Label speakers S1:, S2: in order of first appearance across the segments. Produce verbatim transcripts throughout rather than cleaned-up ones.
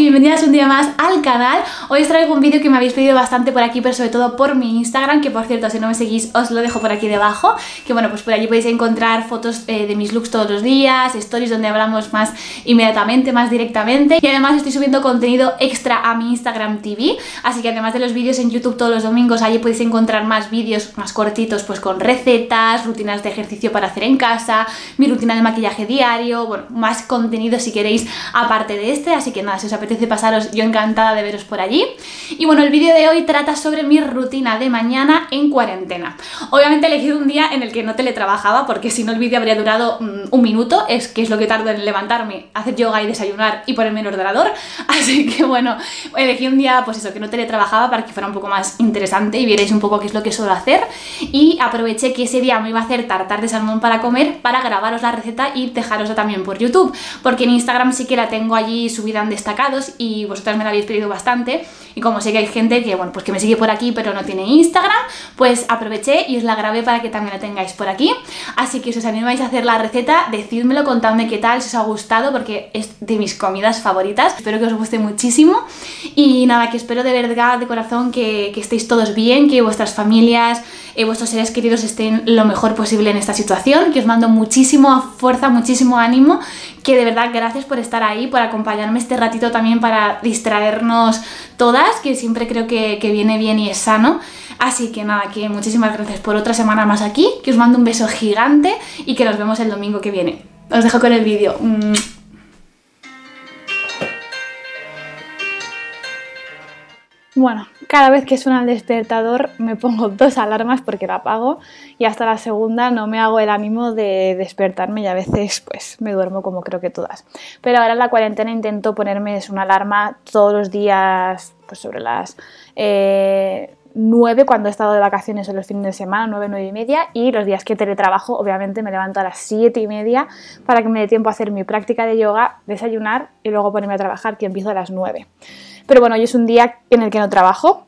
S1: bienvenidas un día más al canal. Hoy os traigo un vídeo que me habéis pedido bastante por aquí, pero sobre todo por mi Instagram, que por cierto, si no me seguís os lo dejo por aquí debajo, que bueno, pues por allí podéis encontrar fotos eh, de mis looks todos los días, stories donde hablamos más inmediatamente, más directamente, y además estoy subiendo contenido extra a mi Instagram T V, así que además de los vídeos en YouTube todos los domingos, allí podéis encontrar más vídeos más cortitos, pues con recetas, rutinas de ejercicio para hacer en casa, mi rutina de maquillaje diario, bueno, más contenido si queréis aparte de este, así que nada, si os apetece pasaros, yo encantada de veros por allí. Y bueno, el vídeo de hoy trata sobre mi rutina de mañana en cuarentena. Obviamente he elegido un día en el que no teletrabajaba, porque si no el vídeo habría durado um, un minuto, es que es lo que tardo en levantarme, hacer yoga y desayunar y ponerme en el ordenador, así que bueno, elegí un día, pues eso, que no teletrabajaba para que fuera un poco más interesante y vierais un poco qué es lo que suelo hacer, y aproveché que ese día me iba a hacer tartar de salmón para comer, para grabaros la receta y dejarosla también por YouTube, porque en Instagram sí que la tengo allí subida en destacados y vosotras me la habéis pedido bastante, y como sé que hay gente que, bueno, pues que me sigue por aquí pero no tiene Instagram, pues aproveché y os la grabé para que también la tengáis por aquí. Así que si os animáis a hacer la receta, decídmelo, contadme qué tal, si os ha gustado, porque es de mis comidas favoritas. Espero que os guste muchísimo y nada, que espero de verdad, de corazón, que, que estéis todos bien, que vuestras familias, eh, vuestros seres queridos estén lo mejor posible en esta situación, que os mando muchísima fuerza, muchísimo ánimo, que de verdad gracias por estar ahí, por acompañarme este ratito también para distraernos todas, que siempre creo que, que viene bien y es sano. Así que nada, que muchísimas gracias por otra semana más aquí, que os mando un beso gigante y que nos vemos el domingo que viene. Os dejo con el vídeo. Bueno, cada vez que suena el despertador me pongo dos alarmas porque la apago, y hasta la segunda no me hago el ánimo de despertarme y a veces pues me duermo como creo que todas. Pero ahora en la cuarentena intento ponerme una alarma todos los días, pues sobre las eh, nueve cuando he estado de vacaciones en los fines de semana, nueve, nueve y media, y los días que teletrabajo obviamente me levanto a las siete y media para que me dé tiempo a hacer mi práctica de yoga, desayunar y luego ponerme a trabajar, que empiezo a las nueve. Pero bueno, hoy es un día en el que no trabajo,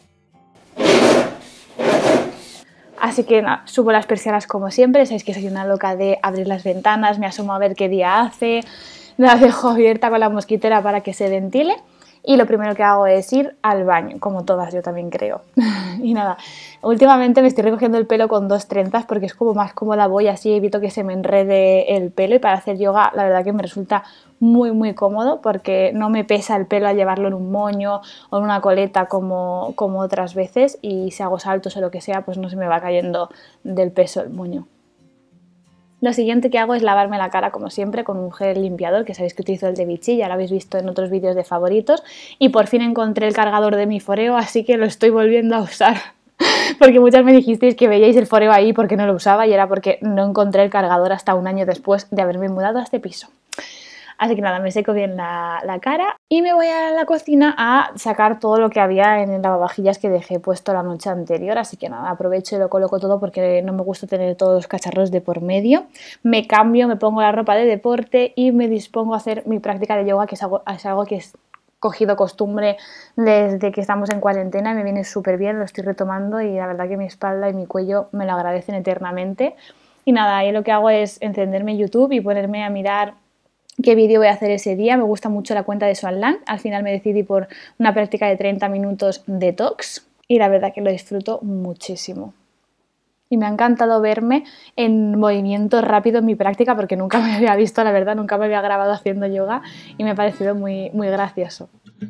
S1: así que nada, subo las persianas como siempre. Sabéis que soy una loca de abrir las ventanas, me asomo a ver qué día hace, la dejo abierta con la mosquitera para que se ventile, y lo primero que hago es ir al baño, como todas, yo también creo. Y nada, últimamente me estoy recogiendo el pelo con dos trenzas porque es como más cómoda, voy así, evito que se me enrede el pelo, y para hacer yoga la verdad que me resulta muy muy cómodo porque no me pesa el pelo al llevarlo en un moño o en una coleta como, como otras veces, y si hago saltos o lo que sea pues no se me va cayendo del peso el moño. Lo siguiente que hago es lavarme la cara como siempre con un gel limpiador, que sabéis que utilizo el de Vichy, ya lo habéis visto en otros vídeos de favoritos, y por fin encontré el cargador de mi Foreo, así que lo estoy volviendo a usar. Porque muchas me dijisteis que veíais el Foreo ahí porque no lo usaba, y era porque no encontré el cargador hasta un año después de haberme mudado a este piso. Así que nada, me seco bien la, la cara y me voy a la cocina a sacar todo lo que había en el lavavajillas que dejé puesto la noche anterior. Así que nada, aprovecho y lo coloco todo porque no me gusta tener todos los cacharros de por medio. Me cambio, me pongo la ropa de deporte y me dispongo a hacer mi práctica de yoga, que es algo, es algo que es cogido costumbre desde que estamos en cuarentena y me viene súper bien, lo estoy retomando y la verdad que mi espalda y mi cuello me lo agradecen eternamente. Y nada, ahí lo que hago es encenderme YouTube y ponerme a mirar qué vídeo voy a hacer ese día. Me gusta mucho la cuenta de Swan Lang, al final me decidí por una práctica de treinta minutos detox y la verdad que lo disfruto muchísimo. Y me ha encantado verme en movimiento rápido en mi práctica porque nunca me había visto, la verdad, nunca me había grabado haciendo yoga y me ha parecido muy, muy gracioso.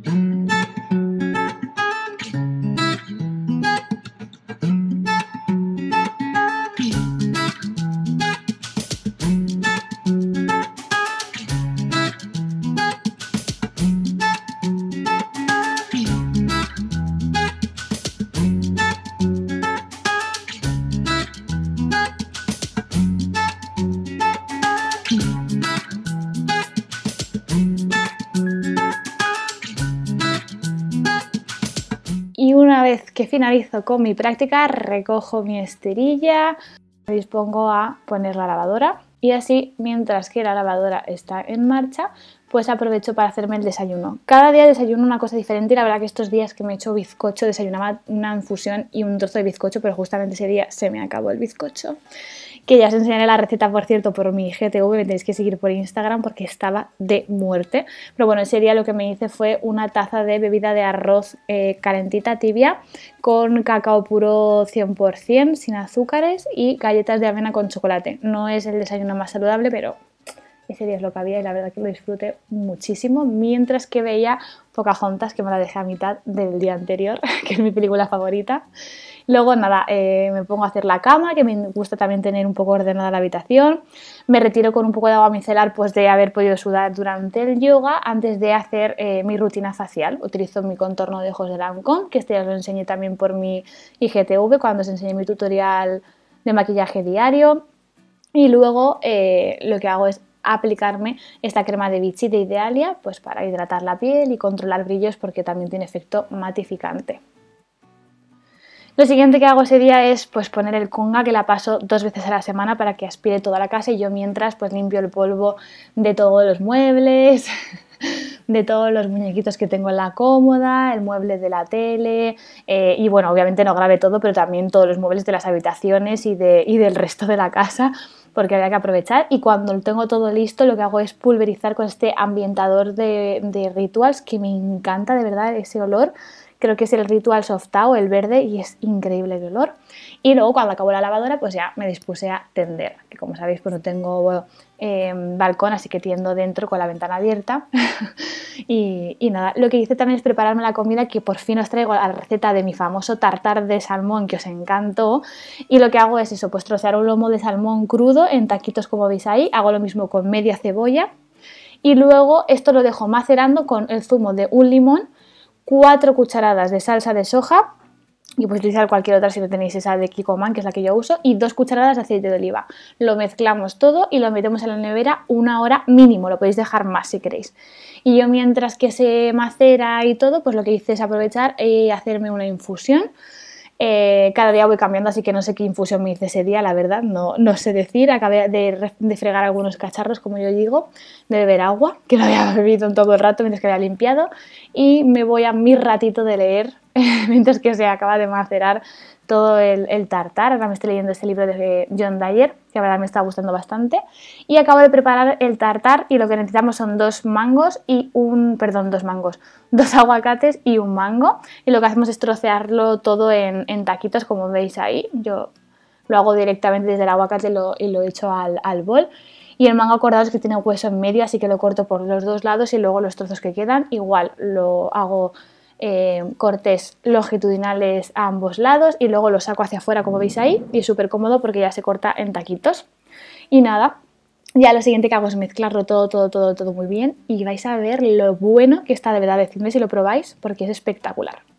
S1: Y una vez que finalizo con mi práctica, recojo mi esterilla, me dispongo a poner la lavadora y así, mientras que la lavadora está en marcha, pues aprovecho para hacerme el desayuno. Cada día desayuno una cosa diferente y la verdad que estos días que me he hecho bizcocho desayunaba una infusión y un trozo de bizcocho, pero justamente ese día se me acabó el bizcocho. que ya os enseñaré la receta, por cierto, por mi I G T V, me tenéis que seguir por Instagram porque estaba de muerte. Pero bueno, ese día lo que me hice fue una taza de bebida de arroz eh, calentita, tibia, con cacao puro cien por cien, sin azúcares, y galletas de avena con chocolate. No es el desayuno más saludable, pero ese día es lo que había y la verdad que lo disfruté muchísimo, mientras que veía Pocahontas, que me la dejé a mitad del día anterior, que es mi película favorita. Luego nada, eh, me pongo a hacer la cama, que me gusta también tener un poco ordenada la habitación. Me retiro con un poco de agua micelar pues de haber podido sudar durante el yoga antes de hacer eh, mi rutina facial. Utilizo mi contorno de ojos de Lancôme, que este ya os lo enseñé también por mi I G T V cuando os enseñé mi tutorial de maquillaje diario. Y luego eh, lo que hago es aplicarme esta crema de Vichy de Idealia pues para hidratar la piel y controlar brillos, porque también tiene efecto matificante. Lo siguiente que hago ese día es pues poner el Kunga, que la paso dos veces a la semana para que aspire toda la casa, y yo mientras pues limpio el polvo de todos los muebles, de todos los muñequitos que tengo en la cómoda, el mueble de la tele eh, y bueno, obviamente no grabé todo, pero también todos los muebles de las habitaciones y, de, y del resto de la casa, porque había que aprovechar. Y cuando lo tengo todo listo, lo que hago es pulverizar con este ambientador de, de Rituals, que me encanta de verdad ese olor. Creo que es el Rituals of Tao, el verde, y es increíble el olor. Y luego cuando acabó la lavadora pues ya me dispuse a tender, que como sabéis pues no tengo bueno, eh, balcón, así que tiendo dentro con la ventana abierta. y, y nada, lo que hice también es prepararme la comida, que por fin os traigo la receta de mi famoso tartar de salmón, que os encantó. Y lo que hago es eso, pues trocear un lomo de salmón crudo en taquitos como veis ahí. Hago lo mismo con media cebolla y luego esto lo dejo macerando con el zumo de un limón, cuatro cucharadas de salsa de soja, y podéis utilizar cualquier otra si no tenéis esa de Kikkoman, que es la que yo uso, y dos cucharadas de aceite de oliva. Lo mezclamos todo y lo metemos en la nevera una hora mínimo, lo podéis dejar más si queréis. Y yo mientras que se macera y todo, pues lo que hice es aprovechar y hacerme una infusión. Eh, cada día voy cambiando, así que no sé qué infusión me hice ese día, la verdad, no, no sé decir. Acabé de, de fregar algunos cacharros, como yo digo, de beber agua, que lo había bebido en todo el rato mientras que había limpiado, y me voy a mi ratito de leer mientras que se acaba de macerar todo el, el tartar. Ahora me estoy leyendo este libro de John Dyer, que la verdad me está gustando bastante, y acabo de preparar el tartar, y lo que necesitamos son dos mangos y un, perdón, dos mangos, dos aguacates y un mango, y lo que hacemos es trocearlo todo en, en taquitos, como veis ahí. Yo lo hago directamente desde el aguacate lo, y lo echo al, al bol. Y el mango, acordaos que tiene hueso en medio, así que lo corto por los dos lados, y luego los trozos que quedan igual lo hago Eh, cortes longitudinales a ambos lados y luego lo saco hacia afuera, como veis ahí, y es súper cómodo porque ya se corta en taquitos. Y nada, ya lo siguiente que hago es mezclarlo todo, todo, todo, todo muy bien, y vais a ver lo bueno que está de verdad. Decidme si lo probáis porque es espectacular.